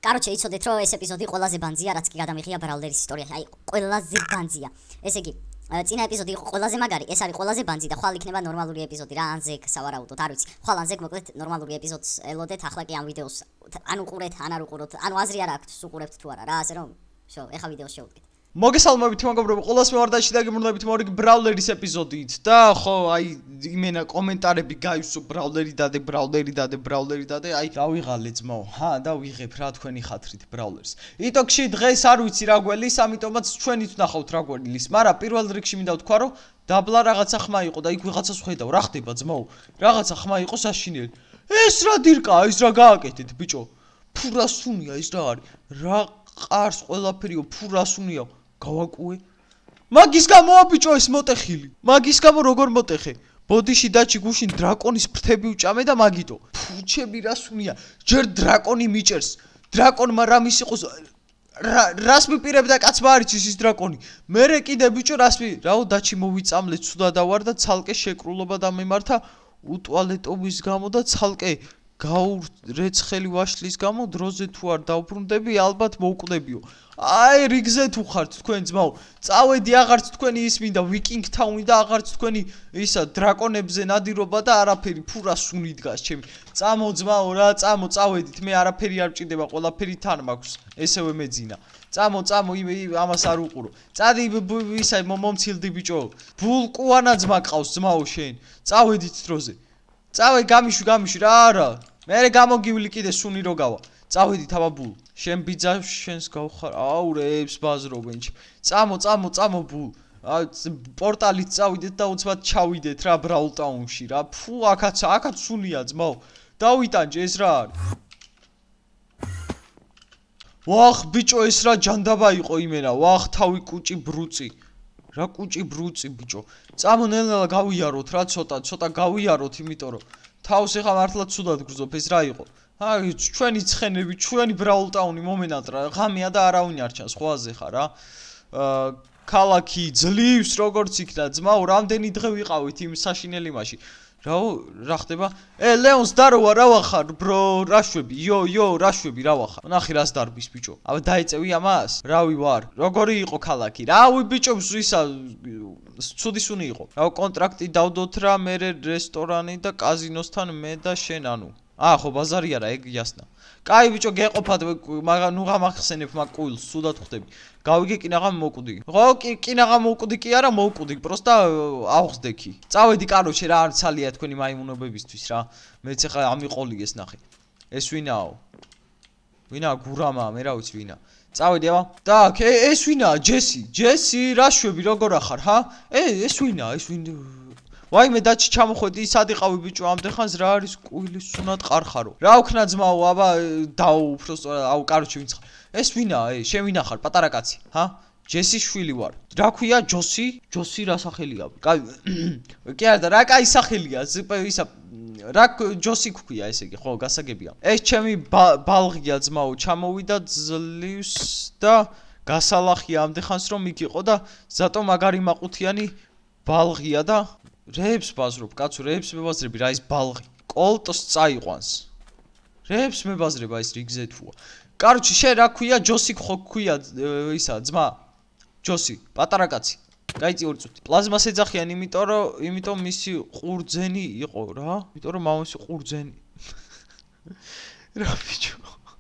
Короче, იცოდეთ, რომ ეს ეპიზოდი ყველაზე ბანძია, რაც კი გადამიღია ბრაულერის ისტორიაში. აი, ყველაზე ბანძია. ესე იგი, წინა ეპიზოდი იყო ყველაზე მაგარი, ეს არის ყველაზე ბანძი და ხვალ იქნება ნორმალური ეპიზოდი რა, ან ზეგ სავარაუდოდ, არ ვიცი. ხვალ ან ზეგ მოკლედ ნორმალური ეპიზოდს ელოდეთ, ახლა კი ამ ვიდეოს ან უყურეთ, ან არ უყუროთ, ანუ აზრი არ აქვს, უყურებთ თუ არა რა, ასე რომ, შო, ეხა ვიდეოს შევუდგეთ. მოგესალმებით მეგობრებო, ყველას მივარდაში და გემოვნებით მორი ბრაულერის ეპიზოდით და ხო, აი იმენა კომენტარები გაივსო ბრაულერი დადე, აი დავიღალე ძმაო, და ვიღებ რა თქვენი ხათრით ბრაულერს. იტოქში დღეს არ ვიცი რა გველის, ამიტომაც ჩვენით ვნახავთ რა გველის, მაგრამ პირველ რიგში მინდა ვთქვა რომ დაბლა რაღაცა ხმა იყო და იქ ვიღაცას ხედავ, რა ხდება ძმაო? რაღაცა ხმა იყო საშინელი. ეს რა დირკაა, ის რა გააკეთეთ ბიჭო? ფურასუნია ის რა არის? რა ყარს ყველაფერიო ფურასუნია. გავაკუე მაგის გამო ბიჭო ეს მოტეხილი მაგის გამო როგორ მოტეხე ბოდიში დაჩი გუშინ დრაკონის ფრთები უჭამე და მაგიტო ფუჩები რასუნია ჯერ დრაკონი მიჭერს დრაკონმა რამის იყოს რას მიპირებდა კაცმა არ იცის ის დრაკონი მერე კიდე ბიჭო რაო დაჩი მოვიწამლე ცუდა დავარ და ცალკე შეკრულობა დამემართა უტუალეტობის გამო და ცალკე გაურეცხელი ვაშლის გამო დროზე თუ არ დავბრუნდები ალბათ მოვკვდებიო აი რიგზე თუ ხართ თქვენ ძმაო წავედი აღარც თქვენი ის მინდა ვიკინგ თაუნი და აღარც თქვენი ისა დრაკონებზე ნადირობა და არაფერი ფურასუნი დგას ჩემი წამო ძმაო რა წავედით მე არაფერი არ მჭირდება ყველაფერი თან მაქვს ესევე მეძინა წამო ამას არ უყურო წადი ისა მომცილდი ბიჭო ბულკუანა ძმა ყავს ძმაო შენ წავედით დროზე წავე გამიშვი რა არა მე გამოგივლი კიდე სუნი რო გავა წავედით აბა ბულ შენ ბიძა შენს გავხარ აუ რეებს ბაზრობენ წამო ბულ პორტალით წავიდეთ და უცბად ჩავიდეთ რა ბრაულტაუნში რა ფუ აქაც სუნია ძმაო დავიტანჯე ეს რა არის ვახ ბიჭო ეს რა ჯანდაბა იყო იმენა ვახ თავი კუჭი ბრუწი რა კუჭი ბრუწი ბიჭო წამო ნელა გავიაროთ რა ცოტა გავიაროთ იმიტომ რომ თავს ეხა მართლა ცუდად გრძობ ეს რა იყო აი ჩვენი ცხენები ჩვენი ბრაულტაუნი მომენად რა ღამეა და არავინ არ ჩანს ხვაზე ხარ რა ქალაქი ძლივს როგორც იქნა ძმაო რამდენი დღე ვიყავით იმ საშინელი მასში რა ხდება ლეონს დაროა რა ვახარ ბრო რაშვები იო რაშვები რა ვახარ ნახე რას დარბის ბიჭო აბა დაეწევი ამას რავი ვარ როგორი იყო ქალაქი რავი ბიჭო ისა ცუდი სუნი იყო რა კონტრაქტი დავდოთ რა მე რესტორანი და კაზინოსთან მე და შენ ანუ ხო ბაზარი არა ეგ იასნა კაი ბიჭო გეყოფად მაგრამ ნუ გამახსენებ მაგ კუილს სუდად ხვდები გავიგე კინაღამ მოკვდი ხო კინაღამ მოკვდი კი არა მოკვდი პროსტა ავხსდექი წავედი კაროჩე რა არ ცალია თქვენი მაიმუნებებისთვის რა მეც ახლა ამიყოლი ეს ნახე ეს ვინა გურამა მე რა ვიცი ვინა წავედი აბა так ეს ვინა ჯესი რა შვები როგორ ახარ ჰა ეს ვინა ვაიმე დაჩი ჩამოხვედი სად იყავი ბიჭო ამდენ ხანს რა არის კუილის სუნად ყარხარო რა ვქნა ძმაო აბა აუ კაროჩე ვინც ხარ ეს ვინა შენ ვინა ხარ პატარა კაცი ჰა ჯესის შვილი ვარ რა ქვია ჯოსი რა სახელია კი არა და რა კაი სახელია ისა რა ჯოსი ქვია ესე იგი ხო გასაგებია ეს ჩემი ბალღია ძმაო ჩამოვიდა ძლივს და გასალახია ამდენ ხანს რომ იქ იყო და ზატო მაგარი მაყუთიანი ბალღია და რეებს ბაზრობ კაცო რეებს მებაზრები რა ის ბალღი კოლტოს წაიყვანს რეებს მებაზრება ის რიგზე თუა კაროჩი შენ რა ქვია ჯოსი ხო ქვია ისა ძმა ჯოსი პატარა კაცი გაიწი ორი წუთი პლაზმას ეძახიან იმიტომ მისი ყურძენი იყო რა იმიტომ რომ მამამისი ყურძენი რა ბიჭო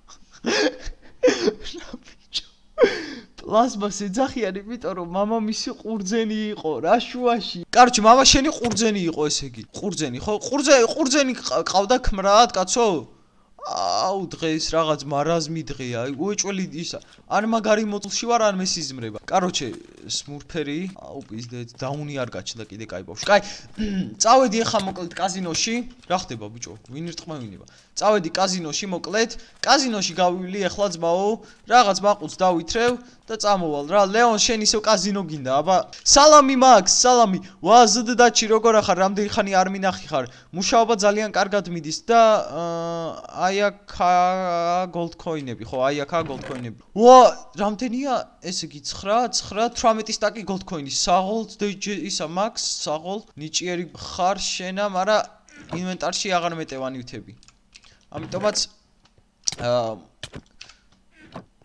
პლაზმას ეძახიან იმიტომ რომ მამამისი ყურძენი იყო რა შუაში კაროჩი მამა შენი ყურძენი იყო ესე იგი ყურძენი ხო ყურძენი ყავდა ქმრად კაცო აუ დღეს რაღაც მარაზმი დღეა უეჭველი ისა ან მაგარი მოწლში ვარ ან მესიზმრება კაროჩე სმურფერი აუ პიზდეთ დაუნი არ გაჩნდა კიდე კაი ბავშვი კაი წავედი ახლა მოკლედ კაზინოში რა ხდება ბიჭო ვინ ირტყმევინება წავედი კაზინოში მოკლედ კაზინოში გავივლი ახლა ძმაო რაღაც მაყუთს დავითრევ და წამოვალ რა ლეონ შენ ისევ კაზინო გინდა აბა სალამი მაქს სალამი ვაზდ დაჩი როგორ ახარ რამდენი ხანი არ მინახი ხარ მუშაობა ძალიან კარგად მიდის და აი აქა გოლდკოინები ხო აი აქა გოლდკოინები ვა რამდენია ესე იგი 9 18 სტაკი გოლდკოინი საღოლ ისა მაქს საღოლ ნიჭიერი ხარ შენა მაგრამ ინვენტარში აღარ მეტევანი ვთები ამიტომაც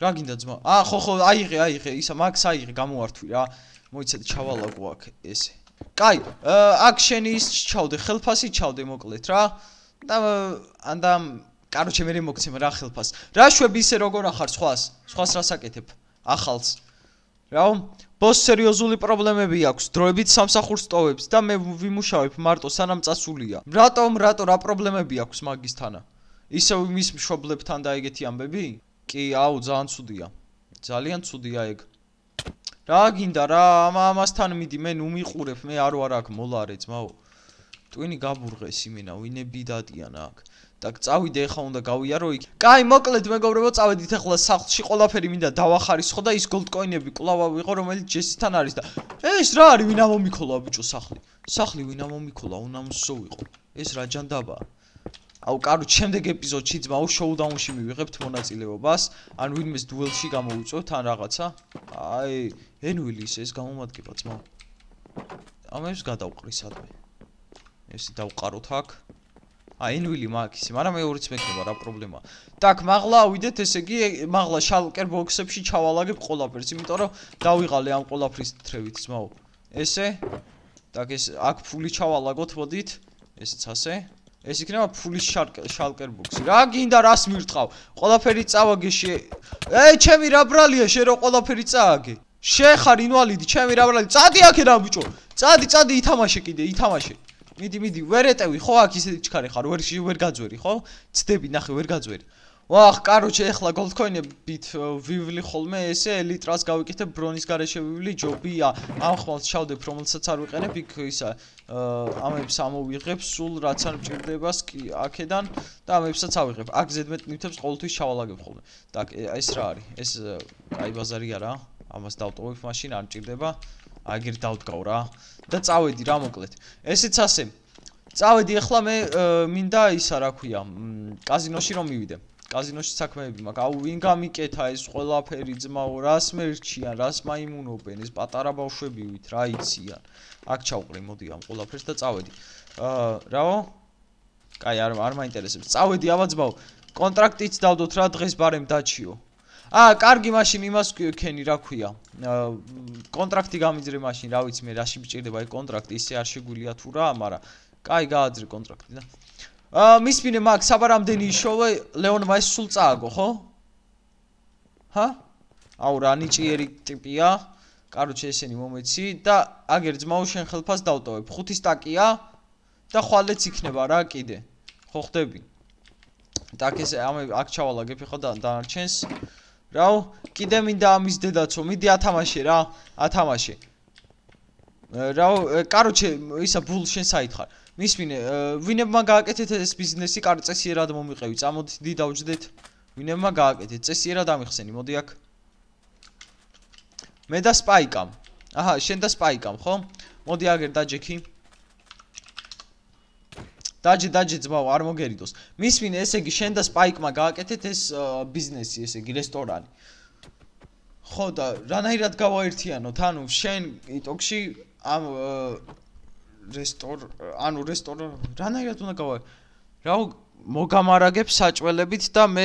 რა გინდა ძმა? ხო, აიღე, ისა მაგს აიღე, გამოვართვი რა. მოიცადე ჩავალაგო აქ ესე. კაი, აქ შენი ის ჩავდე, ხელფასი ჩავდე მოკლედ რა. და ანდა კაროჩე მე მოგცემ რა ხელფას. რა შვები ისე როგორ ახარ სხვას რას აკეთებ? ახალს. რაო? ბოს სერიოზული პრობლემები აქვს, დროებით სამსახურს ტოვებს და მე ვიმუშავებ მარტო სანამ წასულია. რატომ რა პრობლემები აქვს მაგისთანა? ისევ მის მშობლებთან და ეგეთი ამბები? კი, აუ, ძალიან ცუდია. ძალიან ცუდია ეგ. რა გინდა რა, ამასთან მიდი, მე ნუ მიყურებ, მე არ ვარ აქ მოლარე ძმაო. ტვინი გაბურღეს იმენა, ვინები დადიან აქ. და წავიდე ახლა უნდა გავიარო იქ. კაი, მოკლედ მეგობრებო, წავედით ახლა სახლში, ყველაფერი მინდა დავახარისხო და ის გოლდკოინები კვლავ ვიღო, რომელიც ჯესთან არის და ეს რა არის, ვინ ამომიქოლა ბიჭო სახლი? სახლი ვინ ამომიქოლა, უნამსო ვიყო. ეს რა ჯანდაბაა? აუ, კარო, შემდეგ ეპიზოდში ძმაო, შოუდაუნში მივიღებთ მონაწილეობას, ან ვინმეს დუელში გამოვიწვევთ ან რაღაცა. აი, ენვილის ეს გამომადგება ძმაო. ამებს გადავყრი სადმე. ესე დავყაროთ აქ. ენვილი მაგისი, მაგრამ მეორეც მეკნება რა პრობლემაა. Так, მაღლა ავიდეთ, ესე იგი, მაღლა შალკერ ბოქსებში ჩავალაგებ ყველაფერს, იმიტომ რომ დავიღალე ამ ყველაფრის თრევით ძმაო. ესე. Так, ეს აქ ფული ჩავალაგოთ, მოდით. ესეც ასე. ეს იქნება ფულის შალკერ ბოქსი. რა გინდა რას მირტყავ? ყველაფერი წავაგე ჩემი რა ბრალია, შენ რო ყველაფერი წააგე. შენ ხარ ინვალიდი, ჩემი რა ბრალი. წადი აქედან ბიჭო. წადი, ითამაშე კიდე, ითამაშე. მიდი, ვერ ეტევი, ხო აქ ისეთი ჩქარი ხარ, ვერ გაძვერი, ხო? ცდები, ნახე, ვერ გაძვერი. ვახ, კაროჩე, ეხლა გოლდკოინებით ვივლი ხოლმე, ესე ელიტრას გავიკეთებ, ბრონის გარეშე ვივლი, ჯობია. ამ ხმალს ჩავდებ, რომელსაც არ ვიყენებ, იქ ისა ამებს ამოვიღებ, სულ რაც არ მჭირდება აქედან და ამებსაც ავიღებ. აქ ზედმეტ ნივთებს ყოველთვის ჩავალაგებ ხოლმე. Так, ეს რა არის? ეს კაი ბაზარია რა. ამას დავტოვებ, მაშინ არ მჭირდება. აგერ დავდგავ რა და წავედი რა მოკლედ. ესეც ასე. წავედი ახლა მე მინდა ისა რა ქვია, კაზინოში რომ მივიდე. კაზინოში საქმეები მაქვს. აუ, ვინ გამიკეთა ეს ყველაფერი ძმაო, რას მერჩიან, რას მაიმუნობენ, ეს პატარა ბავშვები ვით, რა იციან. აქ ჩავყრი, მოდი ამ ყველაფერს და წავედი. რაო? კაი, არ მაინტერესებს. წავედი აბა ძმაო. კონტრაქტიც დავდოთ რა დღეს ბარემ დაჩიო. კარგი მაშინ იმას ქენი რა ქვია. კონტრაქტი გამიძრე მაშინ, რა ვიცი მე რაში მჭირდება აი კონტრაქტი, ისე არ შეგვილია თუ რა, მაგრამ კაი გააძრე კონტრაქტი და. მისმინე მაგ საბარამდენი იშოვე, ლეონმა ეს სულ წააგო, ხო? აუ რა ნიჭიერი ტიპია. კაროჩე ესენი მომეცი და აგერ ძმაო შენ ხელფას დავტოვებ. 5 სტაკია და ხვალეც იქნება რა კიდე. ხო ხდები? Так ეს აქ ჩავალაგებ ხო დანარჩენს. რაო, კიდე მინდა ამის დედაცო, მიდი ათამაშე რა, ათამაშე. რაო, კაროჩე, ისა ბულ შენ საითხარ. მისმინე, ვინებმა გააკეთეთ ეს ბიზნესი, კარ წესიერად მომიყევი, წამოდი დავჯდეთ. ვინებმა გააკეთეთ, წესიერად ამიხსენი, მოდი აქ. მე და სპაიკამ. აჰა, შენ და სპაიკამ, ხო? მოდი აგერ დაჯექი. დაჯე ძმაო, არ მოგერიდოს. მისმინე, ესე იგი, შენ და სპაიკმა გააკეთეთ ეს ბიზნესი, ესე იგი, რესტორანი. ხო და რანაირად გავაერთიანოთ? ანუ შენ იტოქში ამ რესტორან რანაირად უნდა რა მოგამარაგებ საჭველებით და მე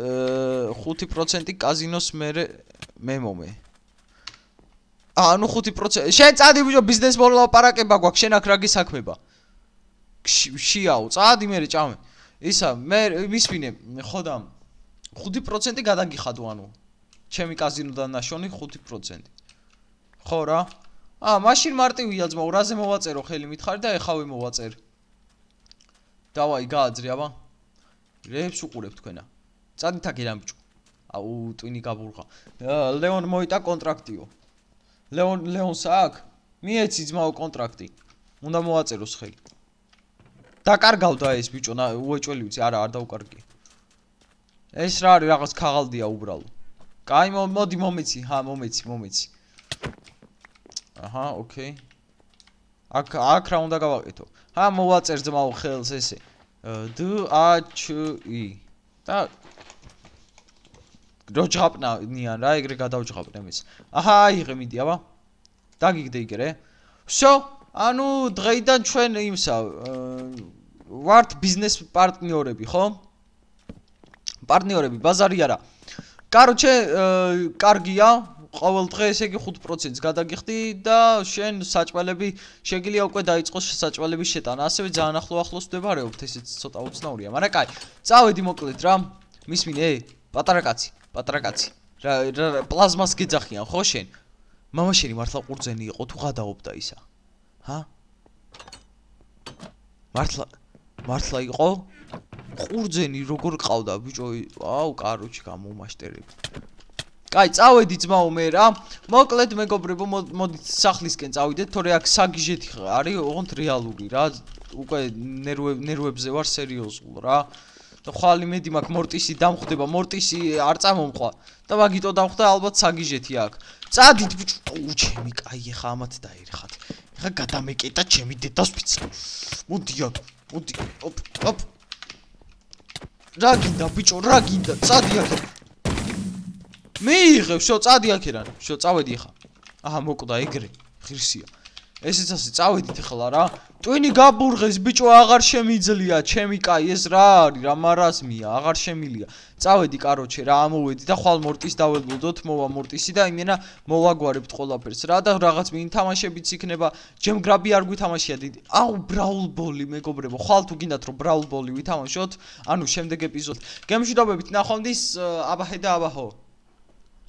5% კაზინოს მე მომე. ანუ 5% შენ წადი ბიჭო ბიზნეს მოლაპარაკება გვაქვს, შენ აქ რა გისაქმება? შიაო, წადი მე ჭამე. ისა მე მისვინე, ხო და 5% გადაგიხადო, ანუ ჩემი კაზინოდან ნაშონი 5%. ხო რა? მაშინ მარტივია ძმაო, რაზე მოვაწერო ხელი მითხარი და ეხავე მოვაწერ. დავაი გააძრე აბა. რეებს უყურებ თქვენა. წადით აქედან ბიჭო. აუ, ტვინი გაბურღა. ლეონ მოიტა კონტრაქტიო. ლეონს აქ მიეცი ძმაო კონტრაქტი. უნდა მოვაწეროს ხელი. დაკარგავდა ეს ბიჭო, უეჭველი ვიცი, არა, არ დაუკარგე. ეს რა არის, რაღაც ქაღალდია უბრალო. კაი, მოდი მომეცი, მომეცი. აჰა, ოკეი. აქ რა უნდა გავაკეთო? მოვაწერ ძმაო ხელს ესე. D-A-C-I. და როჯღაპნიან რა, ეგრე გადავჯღაპნე მის. აჰა, აიღე მიდი, აბა. დაგიგდე იგრე. всё, ანუ დღეიდან ჩვენ იმსა ვართ ბიზნეს პარტნიორები, ხო? პარტნიორები, ბაზარი არა. Короче, კარგია. ყოველ დღე ესე იგი 5%-ს გადაგიხდი და შენ საჭვალები შეგიძლია უკვე დაიწყოს საჭვალების შეტანა. ასევე ძალიან ახლოს ვდებარებთ, ესეც ცოტა უცნაურია, მაგრამ კაი. წავედი მოკლედ რა. მისმინე, პატარა კაცი. რა პლაზმას გეძახიან ხო შენ? მამა შენი მართლა ყურძენი იყო თუ გადაობდა ისა? ჰა? მართლა იყო? ყურძენი როგორ ყავდა ბიჭო? აუ, კაროჩი გამომაშტერები. კაი, წავედი ძმაო მე რა. მოკლედ მეგობრებო, მოდით სახლისკენ წავიდეთ, თორე აქ საგიჟეთი არის, ოღონდ რეალური რა. უკვე ნერვებზე ვარ სერიოზულ რა. და ხვალ იმედი მაქვს მორტისი დამხვდება, მორტისი არ წამომყვა და მაგიტო დამხვდა ალბათ საგიჟეთი აქ. წადით ბიჭო, ჩემი კაი ეხა ამათ დაერხათ. ეხა გადამეკეტა ჩემი დედას ფიცრა. მოდი აქ, მოდი. ოპ. რა გინდა ბიჭო, რა გინდა? წადი აქ. მიიღებ, შო, წადი აქედან. შო, წავედი ეხა. აჰა, მოკვდა ეგრე. ღირსია. ესეც ასე წავედით ახლა რა. ტვინი გაბურღეს ბიჭო, აღარ შემიძლია, ჩემი კაი, ეს რა არის, რა მარაზმია, აღარ შემილია. წავედი, კაროჩე, რა ამოვედი და ხვალ მორტის დაველბულდოთ, მოვა მორტისი და იმენა მოვაგვარებთ ყველაფერს რა და რაღაც მინ თამაშებიც იქნება. ჯემგრაბი არ გვითამაშია დიდი. აუ, ბრაულ ბოლი, მეგობრებო, ხვალ თუ გინდათ რომ ბრაულ ბოლი ვითამაშოთ, ანუ შემდეგ ეპიზოდში. გემშვიდობებით, ნახვამდის, აბაჰე და აბაჰო.